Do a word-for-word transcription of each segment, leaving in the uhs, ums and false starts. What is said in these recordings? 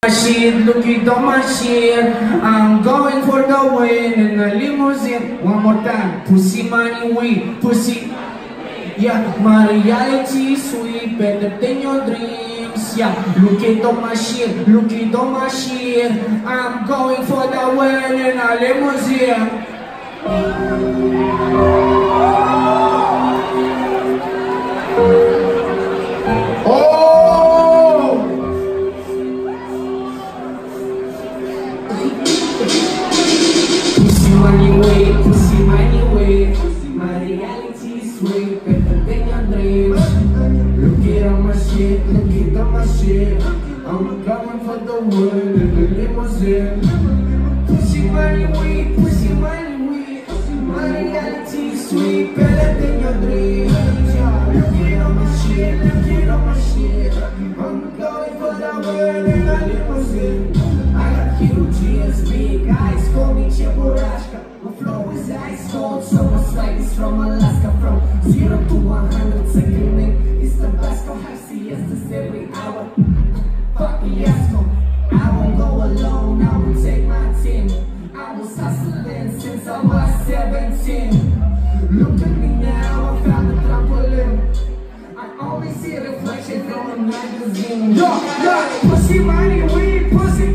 Shit, look at all my shit. I'm going for the win in a limousine. One more time. Pussy money weed, pussy. Yeah, my reality is sweet, better than your dreams. Yeah, look at all my shit, look at all my shit. I'm going for the win in a limousine. Pussy money way, my reality is way better than your dreams. Look at all my shit, look at all my shit. I'm coming for the world in the limousine. Pussy money way, pussy money way, my reality is way better than your dreams. Look at all my shit, look at all my shit. I'm going for the world in the limousine. I got huge ears, big eyes, call me Cheburashka. My flow is ice cold, so much like it's from Alaska. From zero to one hundred second, it's the best. Go have siestas every hour. Fuck yes, no, I won't go alone, I will take my team. I was hustling since I was seventeen. Look at me now, I found a trampoline. I always see a reflection from a magazine. Yo, yo, pussy money, weed, pussy.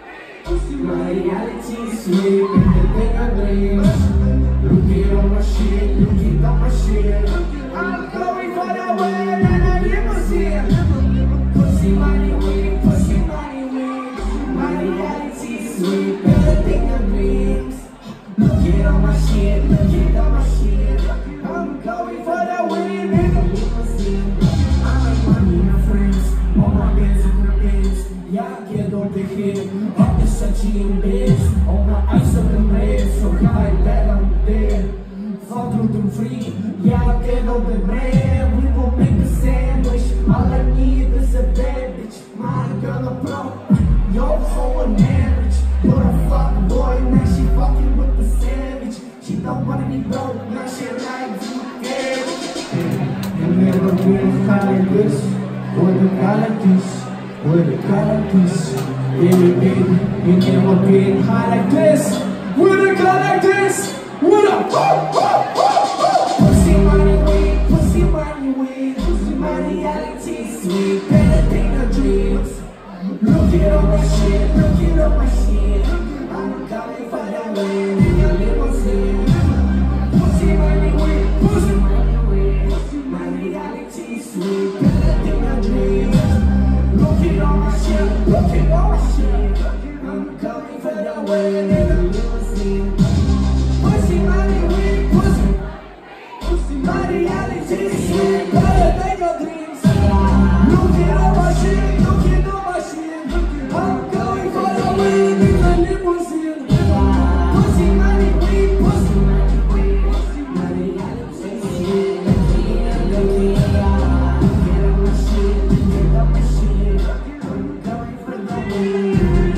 My reality is way better than your dreams. Look at all my shit, look at all my shit. I'm going for the win and a limousine. Pussy money weed, pussy money weed. My reality is way better than your dreams. Look at all my shit, look at all my shit. I'm going for the win and a limousine. I make money, my friends, all my bands and my bands. Yeah, get on the hit. Sucking bitch, all my eyes up in red, so high that I'm dead. Fall through them free, yeah, I get on the bread. We gon' make a sandwich, all I need is a bad bitch. My girl a pro, yo hoe a marriage. You're a fuck boy, now she fucking with the savage. She don't wanna be broke, now she rides in the carriage. You never been high like this, or the guy like this, or the guy like this. Baby, baby, you never been high like this. With a guy like this, with a woo, woo, woo, woo. Pussy money weed, pussy money weed. My reality is sweet, better than your dreams. Look at all my shit, look at all my shit. I'm coming for the win in your limousine. Pussy money weed, pussy money weed. My reality is sweet, better than your dreams. Look at all my shit, look at all my shit. I'm coming for the win in the limousine. Pussy money weed, pussy. Pussy my reality is sweet, better than your dreams. Look at all my shit, look at all my shit. I'm going for the win in the limousine. Pussy money weed, pussy money weed. My reality is sweet, look at all my shit, look at all my shit. I'm going for the win.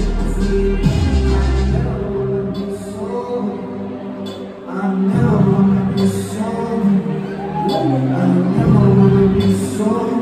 I never wanna be so. I never wanna be so.